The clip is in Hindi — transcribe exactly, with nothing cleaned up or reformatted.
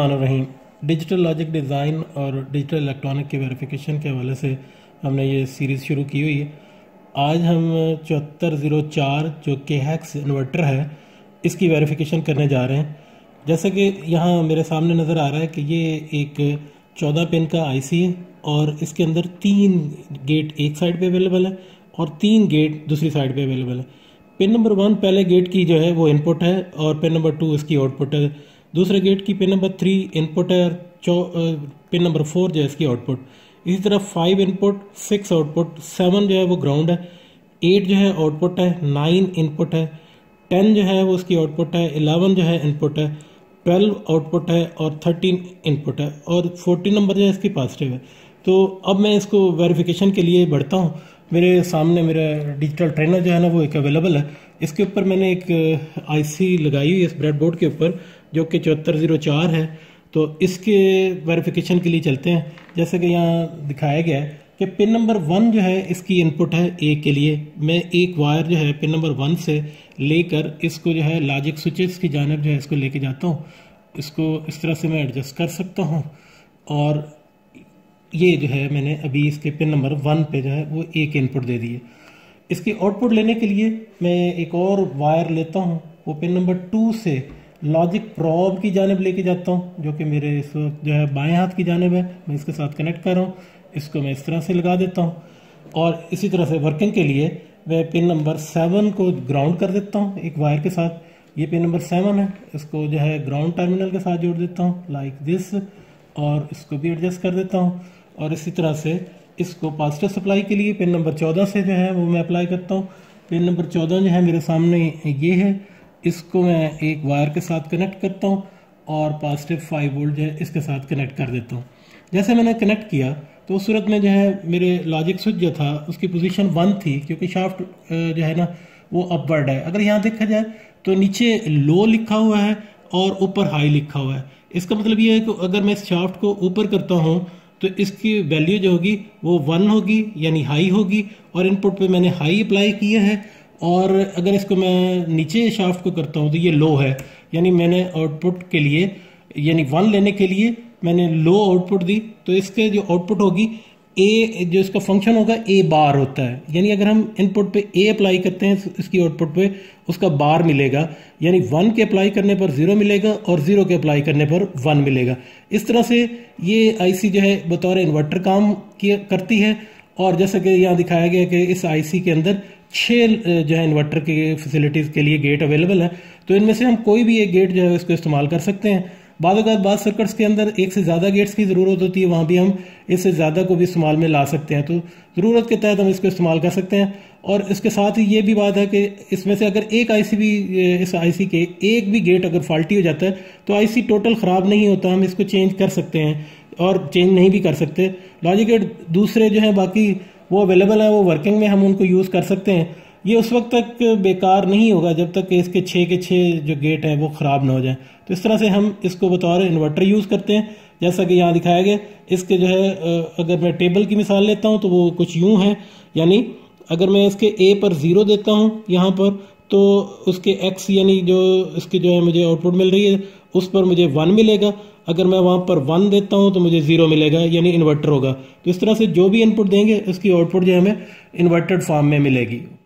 बिस्मिल्लाहिर्रहमानिर्रहीम। डिजिटल लॉजिक डिज़ाइन और डिजिटल इलेक्ट्रॉनिक के वेरिफिकेशन के हवाले से हमने ये सीरीज़ शुरू की हुई है। आज हम चौहत्तर ज़ीरो चार जो के हैक्स इन्वर्टर है इसकी वेरिफिकेशन करने जा रहे हैं। जैसे कि यहाँ मेरे सामने नज़र आ रहा है कि ये एक चौदह पिन का आईसी है और इसके अंदर तीन गेट एक साइड पे अवेलेबल है और तीन गेट दूसरी साइड पे अवेलेबल है। पिन नंबर वन पहले गेट की जो है वो इनपुट है और पिन नंबर टू इसकी आउटपुट है। दूसरे गेट की पिन नंबर थ्री इनपुट है और चौ पिन नंबर फोर जो है इसकी आउटपुट। इसी तरह five input, six output, seven जो है वो ग्राउंड है, एट जो है आउटपुट है, नाइन इनपुट है, टेन जो है वो उसकी आउटपुट है, इलेवन जो है इनपुट है, ट्वेल्व आउटपुट है और थर्टीन इनपुट है और फोर्टीन नंबर जो है इसकी पॉजिटिव है। तो अब मैं इसको वेरिफिकेशन के लिए बढ़ता हूँ। मेरे सामने मेरा डिजिटल ट्रेनर जो है ना वो एक अवेलेबल है। इसके ऊपर मैंने एक आईसी लगाई हुई है इस ब्रेड बोर्ड के ऊपर जो कि चौहत्तर ज़ीरो चार है। तो इसके वेरिफिकेशन के लिए चलते हैं। जैसे कि यहाँ दिखाया गया है कि पिन नंबर वन जो है इसकी इनपुट है ए के लिए। मैं एक वायर जो है पिन नंबर वन से लेकर इसको जो है लॉजिक स्विचेस की जानब जो है इसको लेके जाता हूँ। इसको इस तरह से मैं एडजस्ट कर सकता हूँ और ये जो है मैंने अभी इसके पिन नंबर वन पे जो है वो एक इनपुट दे दी है। इसकी आउटपुट लेने के लिए मैं एक और वायर लेता हूँ, वो पिन नंबर टू से लॉजिक प्रॉब की जानब लेके जाता हूँ जो कि मेरे इस वक्त जो है बाएं हाथ की जानब है। मैं इसके साथ कनेक्ट कर रहा हूँ, इसको मैं इस तरह से लगा देता हूँ और इसी तरह से वर्किंग के लिए मैं पिन नंबर सेवन को ग्राउंड कर देता हूँ एक वायर के साथ। ये पिन नंबर सेवन है, इसको जो है ग्राउंड टर्मिनल के साथ जोड़ देता हूँ लाइक दिस और इसको भी एडजस्ट कर देता हूँ। और इसी तरह से इसको पॉजिटिव सप्लाई के लिए पिन नंबर चौदह से जो है वो मैं अप्लाई करता हूँ। पिन नंबर चौदह जो है मेरे सामने ये है, इसको मैं एक वायर के साथ कनेक्ट करता हूँ और पॉजिटिव फाइव वोल्ट जो है इसके साथ कनेक्ट कर देता हूँ। जैसे मैंने कनेक्ट किया तो उस सूरत में जो है मेरे लॉजिक स्विच जो था उसकी पोजीशन वन थी क्योंकि शाफ्ट जो है ना वो अपवर्ड है। अगर यहाँ देखा जाए तो नीचे लो लिखा हुआ है और ऊपर हाई लिखा हुआ है। इसका मतलब ये है कि अगर मैं इस शाफ्ट को ऊपर करता हूँ तो इसकी वैल्यू जो होगी वो वन होगी यानी हाई होगी और इनपुट पे मैंने हाई अप्लाई किया है। और अगर इसको मैं नीचे शाफ्ट को करता हूँ तो ये लो है यानी मैंने आउटपुट के लिए यानी वन लेने के लिए मैंने लो आउटपुट दी। तो इसके जो आउटपुट होगी ए जो इसका फंक्शन होगा ए बार होता है यानी अगर हम इनपुट पे ए अप्लाई करते हैं इसकी आउटपुट पे उसका बार मिलेगा यानी वन के अप्लाई करने पर जीरो मिलेगा और जीरो के अप्लाई करने पर वन मिलेगा। इस तरह से ये आईसी जो है बतौर इन्वर्टर काम किया करती है। और जैसा कि यहाँ दिखाया गया कि इस आईसी के अंदर छः जो है इन्वर्टर के फैसिलिटीज़ के लिए गेट अवेलेबल है। तो इनमें से हम कोई भी एक गेट जो है इसको इस्तेमाल कर सकते हैं। बाद अगर बाद सर्किट्स के अंदर एक से ज़्यादा गेट्स की ज़रूरत होती है वहाँ भी हम इससे ज़्यादा को भी इस्तेमाल में ला सकते हैं। तो ज़रूरत के तहत हम इसको इस्तेमाल कर सकते हैं। और इसके साथ ही ये भी बात है कि इसमें से अगर एक आईसी भी इस आईसी के एक भी गेट अगर फॉल्टी हो जाता है तो आईसी टोटल ख़राब नहीं होता, हम इसको चेंज कर सकते हैं और चेंज नहीं भी कर सकते। लॉजिक गेट दूसरे जो हैं बाकी वो अवेलेबल है, वो वर्किंग में हम उनको यूज़ कर सकते हैं। ये उस वक्त तक बेकार नहीं होगा जब तक कि इसके छः के छः जो गेट हैं वो ख़राब ना हो जाए। तो इस तरह से हम इसको बतौर इन्वर्टर यूज़ करते हैं। जैसा कि यहाँ दिखाया गया इसके जो है अगर मैं टेबल की मिसाल लेता हूँ तो वो कुछ यूँ है यानी अगर मैं इसके ए पर ज़ीरो देता हूँ यहाँ पर तो उसके एक्स यानी जो इसके जो है मुझे आउटपुट मिल रही है उस पर मुझे वन मिलेगा। अगर मैं वहाँ पर वन देता हूँ तो मुझे ज़ीरो मिलेगा यानी इन्वर्टर होगा। तो इस तरह से जो भी इनपुट देंगे उसकी आउटपुट जो है हमें इन्वर्टेड फॉर्म में मिलेगी।